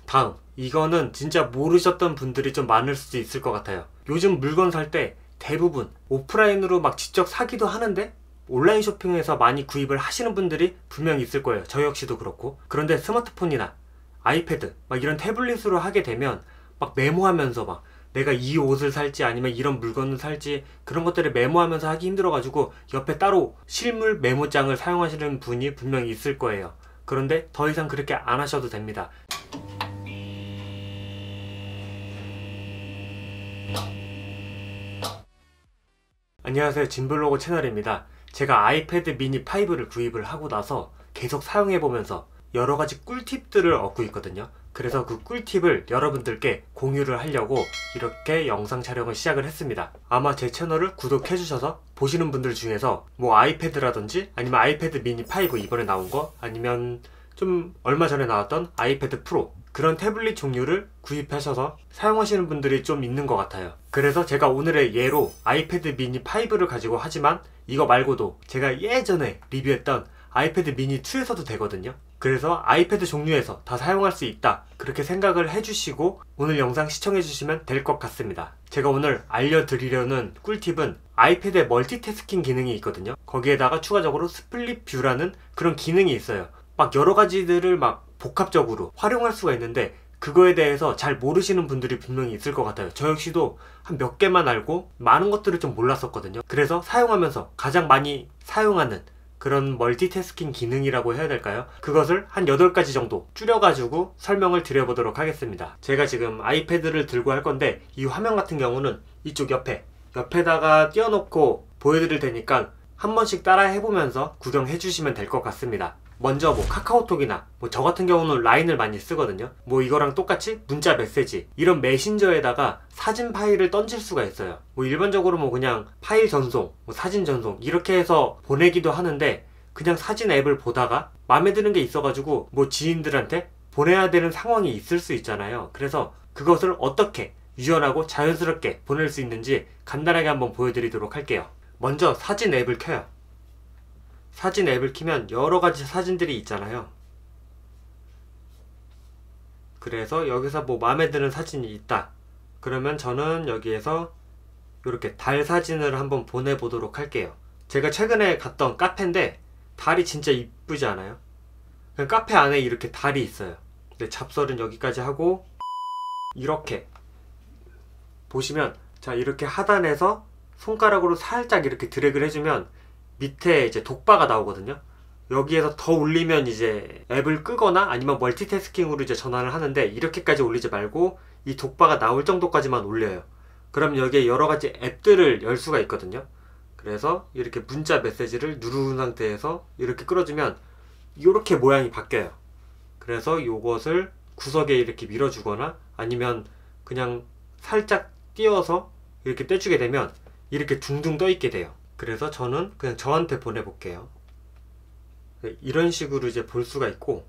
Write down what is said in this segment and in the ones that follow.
다음, 이거는 진짜 모르셨던 분들이 좀 많을 수도 있을 것 같아요. 요즘 물건 살 때 대부분 오프라인으로 막 직접 사기도 하는데 온라인 쇼핑에서 많이 구입을 하시는 분들이 분명히 있을 거예요. 저 역시도 그렇고. 그런데 스마트폰이나 아이패드 막 이런 태블릿으로 하게 되면 막 메모하면서 막 내가 이 옷을 살지 아니면 이런 물건을 살지 그런 것들을 메모하면서 하기 힘들어가지고 옆에 따로 실물 메모장을 사용하시는 분이 분명히 있을 거예요. 그런데 더 이상 그렇게 안 하셔도 됩니다. 안녕하세요, 진블로그 채널입니다. 제가 아이패드 미니 5를 구입을 하고 나서 계속 사용해보면서 여러가지 꿀팁들을 얻고 있거든요. 그래서 그 꿀팁을 여러분들께 공유를 하려고 이렇게 영상 촬영을 시작을 했습니다. 아마 제 채널을 구독해주셔서 보시는 분들 중에서 뭐 아이패드라든지 아니면 아이패드 미니 5 이번에 나온 거, 아니면 좀 얼마 전에 나왔던 아이패드 프로, 그런 태블릿 종류를 구입하셔서 사용하시는 분들이 좀 있는 것 같아요. 그래서 제가 오늘의 예로 아이패드 미니 5를 가지고 하지만 이거 말고도 제가 예전에 리뷰했던 아이패드 미니 2에서도 되거든요. 그래서 아이패드 종류에서 다 사용할 수 있다, 그렇게 생각을 해주시고 오늘 영상 시청해주시면 될 것 같습니다. 제가 오늘 알려드리려는 꿀팁은 아이패드에 멀티태스킹 기능이 있거든요. 거기에다가 추가적으로 스플릿 뷰라는 그런 기능이 있어요. 막 여러가지들을 막 복합적으로 활용할 수가 있는데 그거에 대해서 잘 모르시는 분들이 분명히 있을 것 같아요. 저 역시도 한 몇 개만 알고 많은 것들을 좀 몰랐었거든요. 그래서 사용하면서 가장 많이 사용하는 그런 멀티태스킹 기능이라고 해야 될까요? 그것을 한 8가지 정도 줄여가지고 설명을 드려보도록 하겠습니다. 제가 지금 아이패드를 들고 할 건데 이 화면 같은 경우는 이쪽 옆에다가 띄워놓고 보여드릴 테니까 한 번씩 따라 해보면서 구경해 주시면 될 것 같습니다. 먼저 뭐 카카오톡이나 뭐 저 같은 경우는 라인을 많이 쓰거든요. 뭐 이거랑 똑같이 문자 메시지, 이런 메신저에다가 사진 파일을 던질 수가 있어요. 뭐 일반적으로 뭐 그냥 파일 전송, 뭐 사진 전송 이렇게 해서 보내기도 하는데, 그냥 사진 앱을 보다가 마음에 드는 게 있어가지고 뭐 지인들한테 보내야 되는 상황이 있을 수 있잖아요. 그래서 그것을 어떻게 유연하고 자연스럽게 보낼 수 있는지 간단하게 한번 보여드리도록 할게요. 먼저 사진 앱을 켜요. 사진 앱을 키면 여러가지 사진들이 있잖아요. 그래서 여기서 뭐 마음에 드는 사진이 있다, 그러면 저는 여기에서 이렇게 달 사진을 한번 보내보도록 할게요. 제가 최근에 갔던 카페인데 달이 진짜 이쁘지 않아요? 카페 안에 이렇게 달이 있어요. 근데 잡설은 여기까지 하고, 이렇게 보시면 자, 이렇게 하단에서 손가락으로 살짝 이렇게 드래그를 해주면 밑에 이제 독바가 나오거든요. 여기에서 더 올리면 이제 앱을 끄거나 아니면 멀티태스킹으로 이제 전환을 하는데, 이렇게까지 올리지 말고 이 독바가 나올 정도까지만 올려요. 그럼 여기에 여러가지 앱들을 열 수가 있거든요. 그래서 이렇게 문자 메시지를 누른 상태에서 이렇게 끌어주면 이렇게 모양이 바뀌어요. 그래서 요것을 구석에 이렇게 밀어주거나 아니면 그냥 살짝 띄워서 이렇게 떼주게 되면 이렇게 둥둥 떠 있게 돼요. 그래서 저는 그냥 저한테 보내볼게요. 이런 식으로 이제 볼 수가 있고,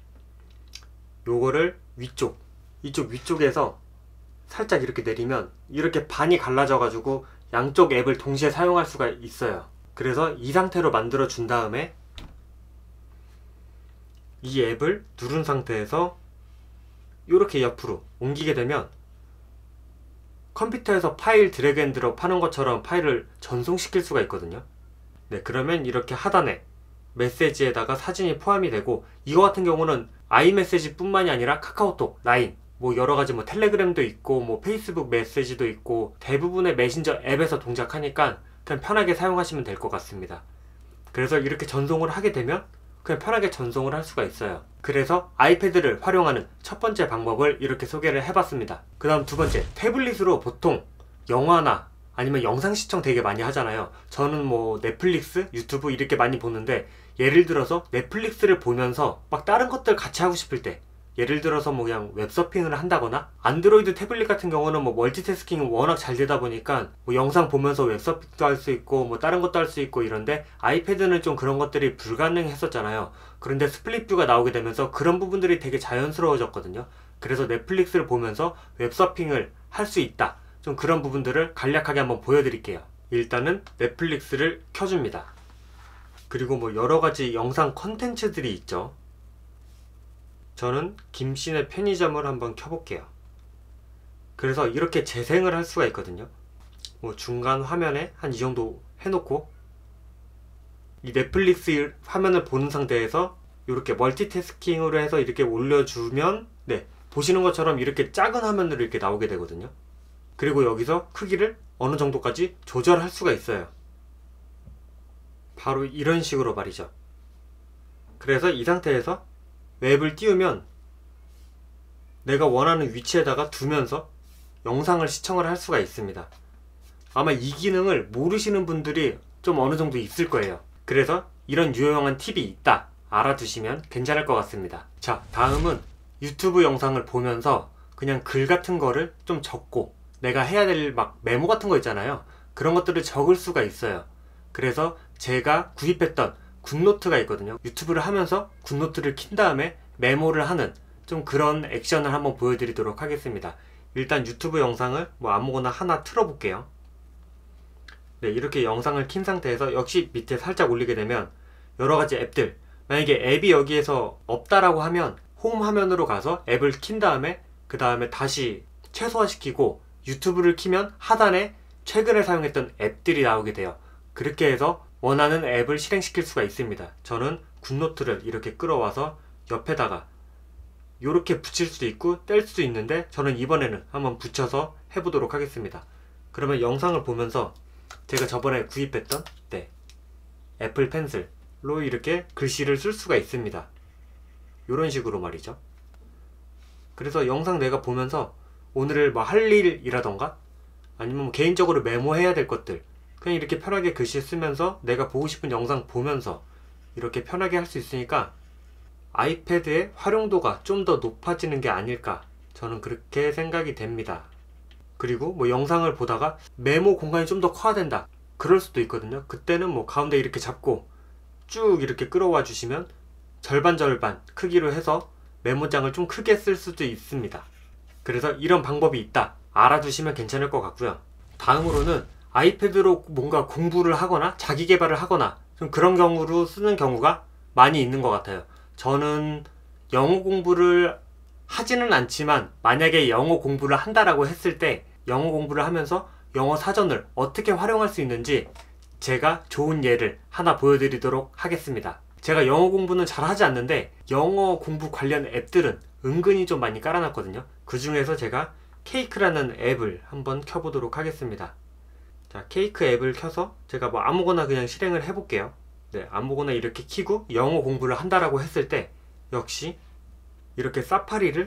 요거를 이쪽 위쪽에서 살짝 이렇게 내리면 이렇게 반이 갈라져 가지고 양쪽 앱을 동시에 사용할 수가 있어요. 그래서 이 상태로 만들어 준 다음에 이 앱을 누른 상태에서 이렇게 옆으로 옮기게 되면 컴퓨터에서 파일 드래그 앤 드롭 하는 것처럼 파일을 전송시킬 수가 있거든요. 네, 그러면 이렇게 하단에 메시지에다가 사진이 포함이 되고, 이거 같은 경우는 아이메시지 뿐만이 아니라 카카오톡, 라인, 뭐 여러가지 뭐 텔레그램도 있고 뭐 페이스북 메시지도 있고 대부분의 메신저 앱에서 동작하니까 그냥 편하게 사용하시면 될 것 같습니다. 그래서 이렇게 전송을 하게 되면 그냥 편하게 전송을 할 수가 있어요. 그래서 아이패드를 활용하는 첫 번째 방법을 이렇게 소개를 해봤습니다. 그 다음 두 번째, 태블릿으로 보통 영화나 아니면 영상 시청 되게 많이 하잖아요. 저는 뭐 넷플릭스, 유튜브 이렇게 많이 보는데, 예를 들어서 넷플릭스를 보면서 막 다른 것들 같이 하고 싶을 때, 예를 들어서 뭐 그냥 웹서핑을 한다거나, 안드로이드 태블릿 같은 경우는 뭐 멀티태스킹이 워낙 잘 되다 보니까 뭐 영상 보면서 웹서핑도 할 수 있고 뭐 다른 것도 할 수 있고 이런데, 아이패드는 좀 그런 것들이 불가능했었잖아요. 그런데 스플릿뷰가 나오게 되면서 그런 부분들이 되게 자연스러워졌거든요. 그래서 넷플릭스를 보면서 웹서핑을 할 수 있다, 좀 그런 부분들을 간략하게 한번 보여드릴게요. 일단은 넷플릭스를 켜줍니다. 그리고 뭐 여러가지 영상 컨텐츠들이 있죠. 저는 김씨네 편의점을 한번 켜볼게요. 그래서 이렇게 재생을 할 수가 있거든요. 뭐 중간 화면에 한 이 정도 해놓고 이 넷플릭스 화면을 보는 상태에서 이렇게 멀티태스킹으로 해서 이렇게 올려주면 네, 보시는 것처럼 이렇게 작은 화면으로 이렇게 나오게 되거든요. 그리고 여기서 크기를 어느 정도까지 조절할 수가 있어요. 바로 이런 식으로 말이죠. 그래서 이 상태에서 웹을 띄우면 내가 원하는 위치에다가 두면서 영상을 시청을 할 수가 있습니다. 아마 이 기능을 모르시는 분들이 좀 어느 정도 있을 거예요. 그래서 이런 유용한 팁이 있다 알아두시면 괜찮을 것 같습니다. 자, 다음은 유튜브 영상을 보면서 그냥 글 같은 거를 좀 적고 내가 해야 될 막 메모 같은 거 있잖아요. 그런 것들을 적을 수가 있어요. 그래서 제가 구입했던 굿노트가 있거든요. 유튜브를 하면서 굿노트를 킨 다음에 메모를 하는 좀 그런 액션을 한번 보여드리도록 하겠습니다. 일단 유튜브 영상을 뭐 아무거나 하나 틀어볼게요. 네, 이렇게 영상을 킨 상태에서 역시 밑에 살짝 올리게 되면 여러가지 앱들, 만약에 앱이 여기에서 없다라고 하면 홈 화면으로 가서 앱을 킨 다음에 그 다음에 다시 최소화시키고 유튜브를 키면 하단에 최근에 사용했던 앱들이 나오게 돼요. 그렇게 해서 원하는 앱을 실행시킬 수가 있습니다. 저는 굿노트를 이렇게 끌어와서 옆에다가 이렇게 붙일 수도 있고 뗄 수도 있는데 저는 이번에는 한번 붙여서 해보도록 하겠습니다. 그러면 영상을 보면서 제가 저번에 구입했던 애플 펜슬로 이렇게 글씨를 쓸 수가 있습니다. 이런 식으로 말이죠. 그래서 영상 내가 보면서 오늘 뭐 할 일이라던가 아니면 뭐 개인적으로 메모해야 될 것들 그냥 이렇게 편하게 글씨 쓰면서 내가 보고 싶은 영상 보면서 이렇게 편하게 할 수 있으니까 아이패드의 활용도가 좀 더 높아지는 게 아닐까 저는 그렇게 생각이 됩니다. 그리고 뭐 영상을 보다가 메모 공간이 좀 더 커야 된다 그럴 수도 있거든요. 그때는 뭐 가운데 이렇게 잡고 쭉 이렇게 끌어와 주시면 절반 크기로 해서 메모장을 좀 크게 쓸 수도 있습니다. 그래서 이런 방법이 있다 알아두시면 괜찮을 것 같고요. 다음으로는 아이패드로 뭔가 공부를 하거나 자기 개발을 하거나 좀 그런 경우로 쓰는 경우가 많이 있는 것 같아요. 저는 영어 공부를 하지는 않지만 만약에 영어 공부를 한다라고 했을 때 영어 공부를 하면서 영어 사전을 어떻게 활용할 수 있는지 제가 좋은 예를 하나 보여드리도록 하겠습니다. 제가 영어 공부는 잘 하지 않는데 영어 공부 관련 앱들은 은근히 좀 많이 깔아놨거든요. 그 중에서 제가 케이크라는 앱을 한번 켜보도록 하겠습니다. 자, 케이크 앱을 켜서 제가 뭐 아무거나 그냥 실행을 해볼게요. 네, 아무거나 이렇게 키고 영어 공부를 한다라고 했을 때 역시 이렇게 사파리를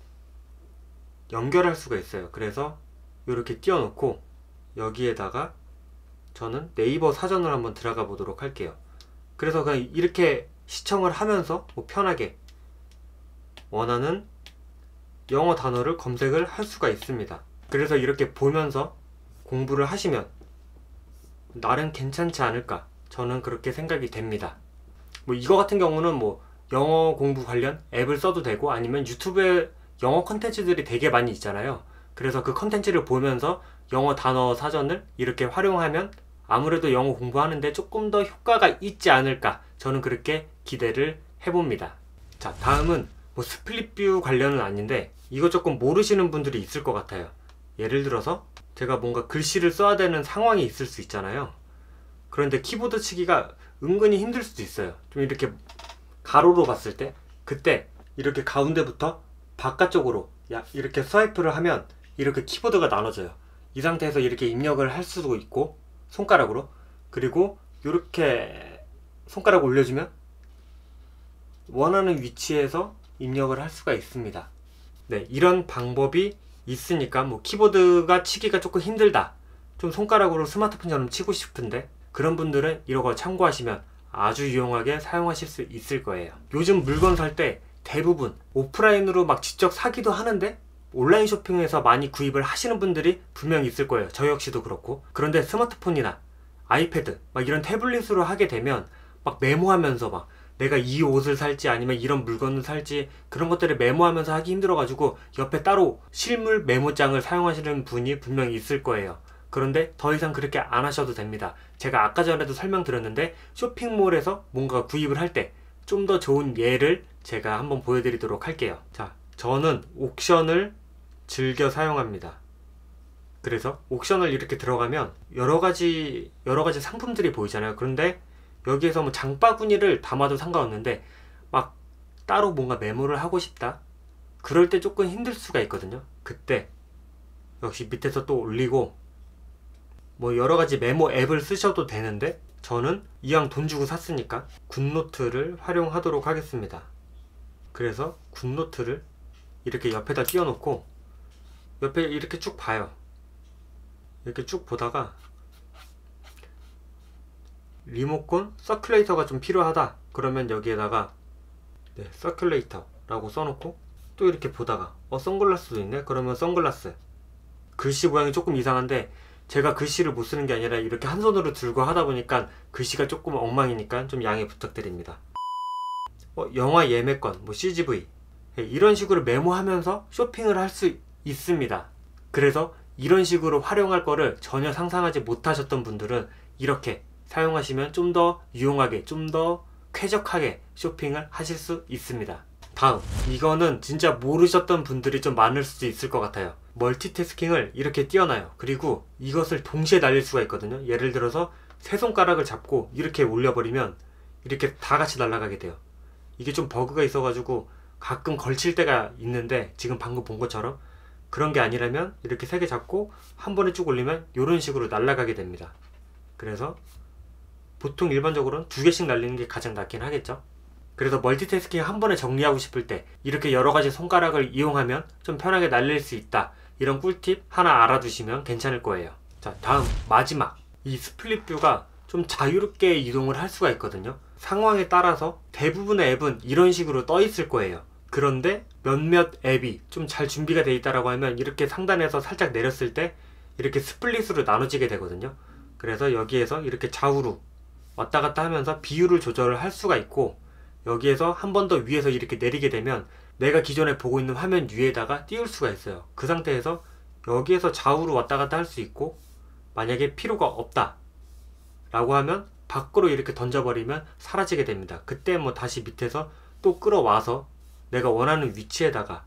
연결할 수가 있어요. 그래서 이렇게 띄워놓고 여기에다가 저는 네이버 사전을 한번 들어가 보도록 할게요. 그래서 그냥 이렇게 시청을 하면서 뭐 편하게 원하는 영어 단어를 검색을 할 수가 있습니다. 그래서 이렇게 보면서 공부를 하시면 나름 괜찮지 않을까 저는 그렇게 생각이 됩니다. 뭐 이거 같은 경우는 뭐 영어 공부 관련 앱을 써도 되고 아니면 유튜브에 영어 컨텐츠들이 되게 많이 있잖아요. 그래서 그 컨텐츠를 보면서 영어 단어 사전을 이렇게 활용하면 아무래도 영어 공부하는데 조금 더 효과가 있지 않을까 저는 그렇게 기대를 해봅니다. 자, 다음은 뭐 스플릿뷰 관련은 아닌데 이거 조금 모르시는 분들이 있을 것 같아요. 예를 들어서 제가 뭔가 글씨를 써야 되는 상황이 있을 수 있잖아요. 그런데 키보드 치기가 은근히 힘들 수도 있어요. 좀 이렇게 가로로 봤을 때 그때 이렇게 가운데부터 바깥쪽으로 이렇게 스와이프를 하면 이렇게 키보드가 나눠져요. 이 상태에서 이렇게 입력을 할 수도 있고 손가락으로 그리고 이렇게 손가락 올려주면 원하는 위치에서 입력을 할 수가 있습니다. 네, 이런 방법이 있으니까 뭐 키보드가 치기가 조금 힘들다 좀 손가락으로 스마트폰처럼 치고 싶은데 그런 분들은 이런 거 참고하시면 아주 유용하게 사용하실 수 있을 거예요. 요즘 물건 살 때 대부분 오프라인으로 막 직접 사기도 하는데 온라인 쇼핑에서 많이 구입을 하시는 분들이 분명히 있을 거예요. 저 역시도 그렇고. 그런데 스마트폰이나 아이패드 막 이런 태블릿으로 하게 되면 막 메모하면서 막 내가 이 옷을 살지 아니면 이런 물건을 살지 그런 것들을 메모하면서 하기 힘들어가지고 옆에 따로 실물 메모장을 사용하시는 분이 분명히 있을 거예요. 그런데 더 이상 그렇게 안 하셔도 됩니다. 제가 아까 전에도 설명드렸는데 쇼핑몰에서 뭔가 구입을 할 때 좀 더 좋은 예를 제가 한번 보여드리도록 할게요. 자, 저는 옥션을 즐겨 사용합니다. 그래서 옥션을 이렇게 들어가면 여러가지 상품들이 보이잖아요. 그런데 여기에서 뭐 장바구니를 담아도 상관없는데 막 따로 뭔가 메모를 하고 싶다, 그럴 때 조금 힘들 수가 있거든요. 그때 역시 밑에서 또 올리고, 뭐 여러가지 메모 앱을 쓰셔도 되는데 저는 이왕 돈 주고 샀으니까 굿노트를 활용하도록 하겠습니다. 그래서 굿노트를 이렇게 옆에다 띄워놓고 옆에 이렇게 쭉 봐요. 이렇게 쭉 보다가 리모컨 서큘레이터가 좀 필요하다 그러면 여기에다가 서큘레이터 라고 써놓고 또 이렇게 보다가 선글라스도 있네 그러면 선글라스. 글씨 모양이 조금 이상한데 제가 글씨를 못 쓰는 게 아니라 이렇게 한 손으로 들고 하다 보니까 글씨가 조금 엉망이니까 좀 양해 부탁드립니다. 영화 예매권, 뭐 CGV 이런 식으로 메모하면서 쇼핑을 할 수 있습니다. 그래서 이런 식으로 활용할 거를 전혀 상상하지 못하셨던 분들은 이렇게 사용하시면 좀 더 유용하게, 좀 더 쾌적하게 쇼핑을 하실 수 있습니다. 다음, 이거는 진짜 모르셨던 분들이 좀 많을 수도 있을 것 같아요. 멀티태스킹을 이렇게 띄워놔요. 그리고 이것을 동시에 날릴 수가 있거든요. 예를 들어서 세 손가락을 잡고 이렇게 올려버리면 이렇게 다 같이 날아가게 돼요. 이게 좀 버그가 있어가지고 가끔 걸칠 때가 있는데 지금 방금 본 것처럼 그런 게 아니라면 이렇게 세 개 잡고 한 번에 쭉 올리면 이런 식으로 날아가게 됩니다. 그래서 보통 일반적으로는 두 개씩 날리는 게 가장 낫긴 하겠죠. 그래서 멀티태스킹 한 번에 정리하고 싶을 때 이렇게 여러가지 손가락을 이용하면 좀 편하게 날릴 수 있다, 이런 꿀팁 하나 알아두시면 괜찮을 거예요. 자, 다음 마지막, 이 스플릿 뷰가 좀 자유롭게 이동을 할 수가 있거든요. 상황에 따라서 대부분의 앱은 이런 식으로 떠 있을 거예요. 그런데 몇몇 앱이 좀 잘 준비가 되어 있다라고 하면 이렇게 상단에서 살짝 내렸을 때 이렇게 스플릿으로 나눠지게 되거든요. 그래서 여기에서 이렇게 좌우로 왔다 갔다 하면서 비율을 조절을 할 수가 있고, 여기에서 한 번 더 위에서 이렇게 내리게 되면 내가 기존에 보고 있는 화면 위에다가 띄울 수가 있어요. 그 상태에서 여기에서 좌우로 왔다 갔다 할 수 있고, 만약에 필요가 없다 라고 하면 밖으로 이렇게 던져버리면 사라지게 됩니다. 그때 뭐 다시 밑에서 또 끌어와서 내가 원하는 위치에다가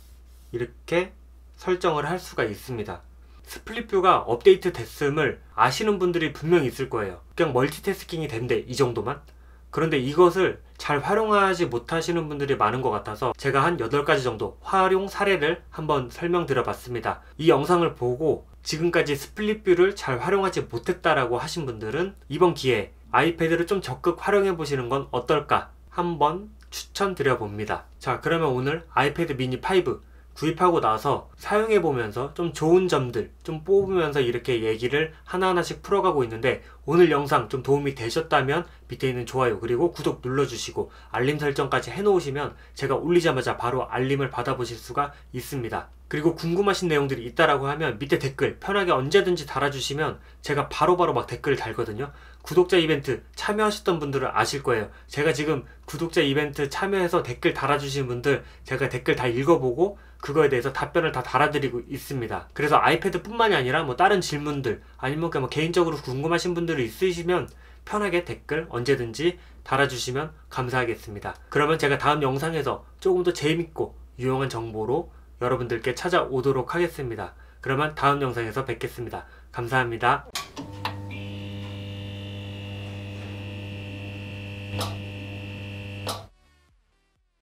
이렇게 설정을 할 수가 있습니다. 스플릿 뷰가 업데이트 됐음을 아시는 분들이 분명히 있을 거예요. 그냥 멀티태스킹이 된대, 이 정도만. 그런데 이것을 잘 활용하지 못하시는 분들이 많은 것 같아서 제가 한 8가지 정도 활용 사례를 한번 설명드려 봤습니다. 이 영상을 보고 지금까지 스플릿 뷰를 잘 활용하지 못했다라고 하신 분들은 이번 기회에 아이패드를 좀 적극 활용해 보시는 건 어떨까 한번 추천드려 봅니다. 자, 그러면 오늘 아이패드 미니 5 구입하고 나서 사용해 보면서 좀 좋은 점들 좀 뽑으면서 이렇게 얘기를 하나하나씩 풀어가고 있는데, 오늘 영상 좀 도움이 되셨다면 밑에 있는 좋아요 그리고 구독 눌러주시고 알림 설정까지 해놓으시면 제가 올리자마자 바로 알림을 받아보실 수가 있습니다. 그리고 궁금하신 내용들이 있다라고 하면 밑에 댓글 편하게 언제든지 달아주시면 제가 바로바로 막 댓글을 달거든요. 구독자 이벤트 참여하셨던 분들은 아실 거예요. 제가 지금 구독자 이벤트 참여해서 댓글 달아주신 분들 제가 댓글 다 읽어보고 그거에 대해서 답변을 다 달아드리고 있습니다. 그래서 아이패드 뿐만이 아니라 뭐 다른 질문들 아니면 뭐 개인적으로 궁금하신 분들이 있으시면 편하게 댓글 언제든지 달아주시면 감사하겠습니다. 그러면 제가 다음 영상에서 조금 더 재밌고 유용한 정보로 여러분들께 찾아오도록 하겠습니다. 그러면 다음 영상에서 뵙겠습니다. 감사합니다.